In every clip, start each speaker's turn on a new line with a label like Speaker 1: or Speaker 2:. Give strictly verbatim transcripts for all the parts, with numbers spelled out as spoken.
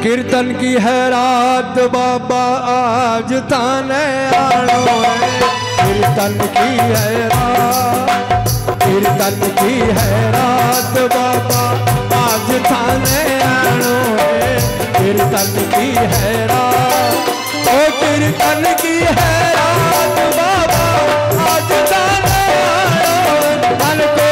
Speaker 1: कीर्तन की है रात बाबा आज थाने आनो है। कीर्तन की है रात, कीर्तन की है रात बाबा आज थाने आनो है। कीर्तन की है रात, ओ कीर्तन की है रात बाबा आज थाने आनो है। मन को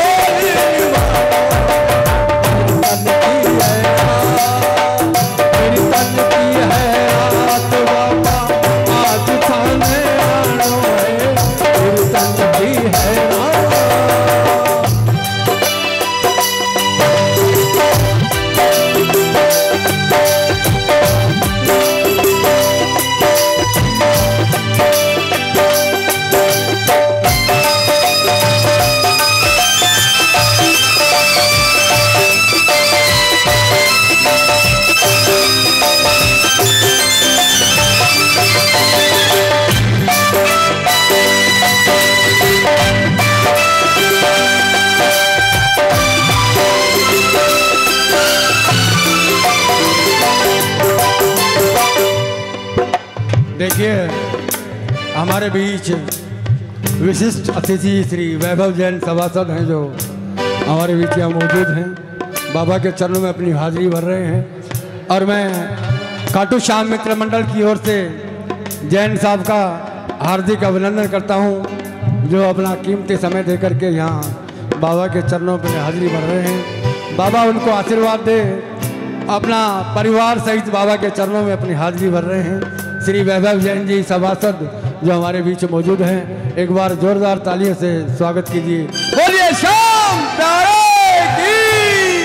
Speaker 1: देखिए हमारे बीच विशिष्ट अतिथि श्री वैभव जैन सभासद हैं जो हमारे बीच यहाँ मौजूद हैं। बाबा के चरणों में अपनी हाजिरी भर रहे हैं और मैं खाटू श्याम मित्र मंडल की ओर से जैन साहब का हार्दिक अभिनंदन करता हूँ जो अपना कीमती समय दे करके यहाँ बाबा के चरणों पर हाजिरी भर रहे हैं। बाबा उनको आशीर्वाद दे, अपना परिवार सहित बाबा के चरणों में अपनी हाजिरी भर रहे हैं। श्री वैभव जैन जी सभासद जो हमारे बीच मौजूद हैं, एक बार जोरदार तालियों से स्वागत कीजिए। बोलिए श्याम प्यारे की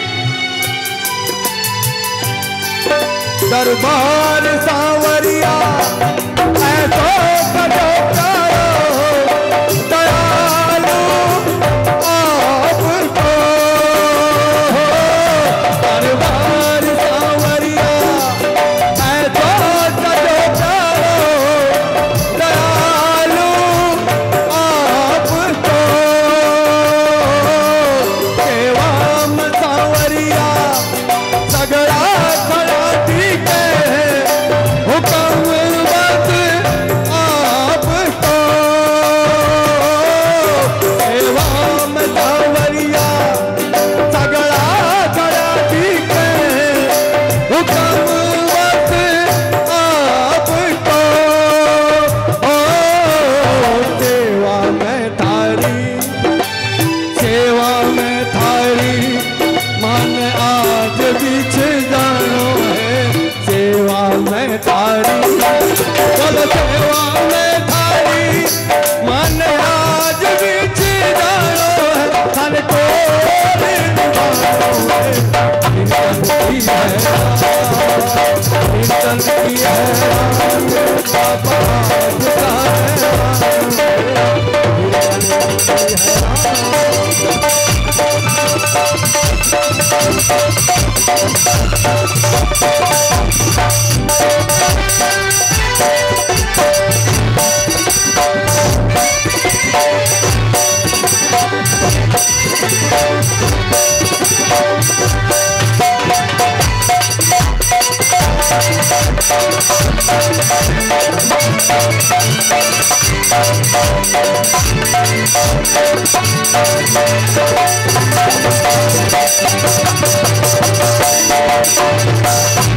Speaker 1: दरबार सांवरिया ऐसो करो दयालु आपको। दरबार सांवरिया
Speaker 2: Thank you.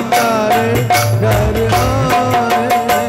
Speaker 1: तारे घर आए।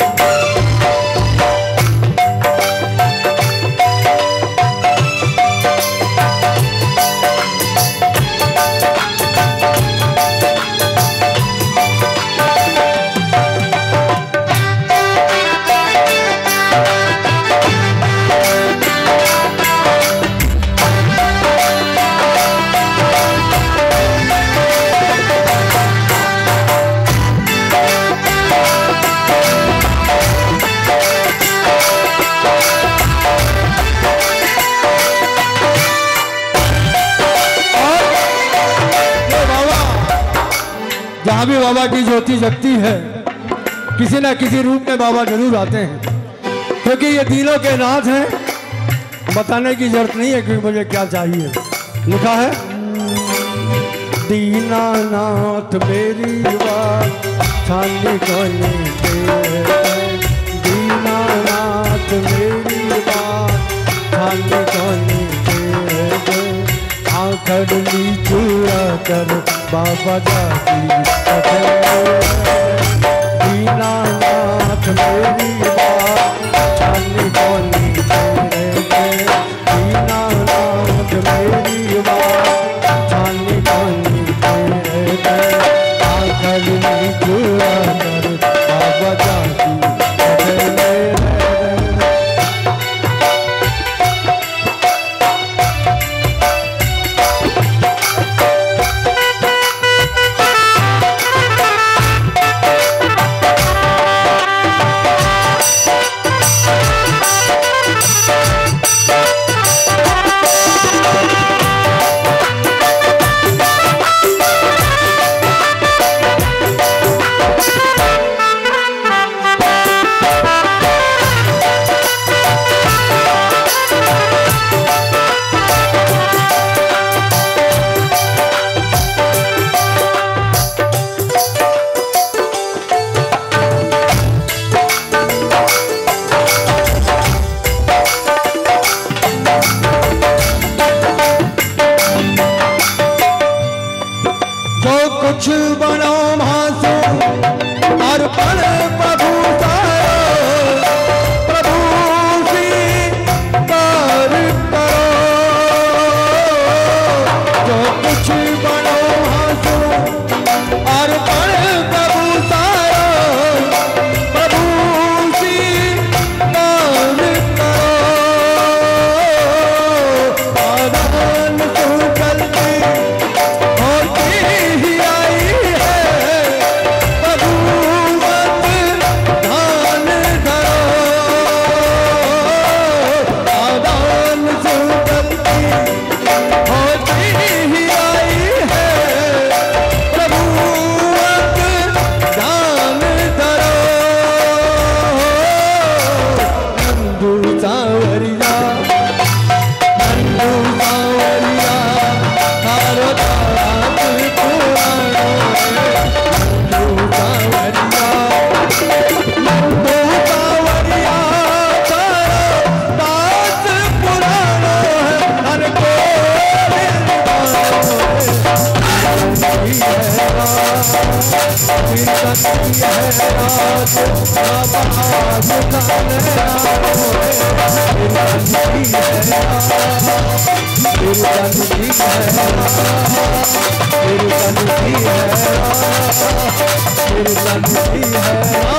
Speaker 1: जहाँ भी बाबा की ज्योति जगती है किसी ना किसी रूप में बाबा जरूर आते हैं, क्योंकि ये दिलों के नाथ हैं। बताने की जरूरत नहीं है कि मुझे क्या चाहिए। लिखा है दीनानाथ मेरी बात छाने कोने दीनानाथ मेरी बात छाने कोने आखड़ी चूड़ा कर बाबा जाती दीनानाथ मेरी बात छाने कोने दीनानाथ मेरी बात छाने कोने आखड़ी चूड़ा कर बाबा जाती कुछ बनो भासो अर्पण प्रभु सारो प्रभु स्वीकार करो। जो कुछ बनो भासो अर्पण प्रभु सारो प्रभु स्वीकार करो। आदान सुकलती है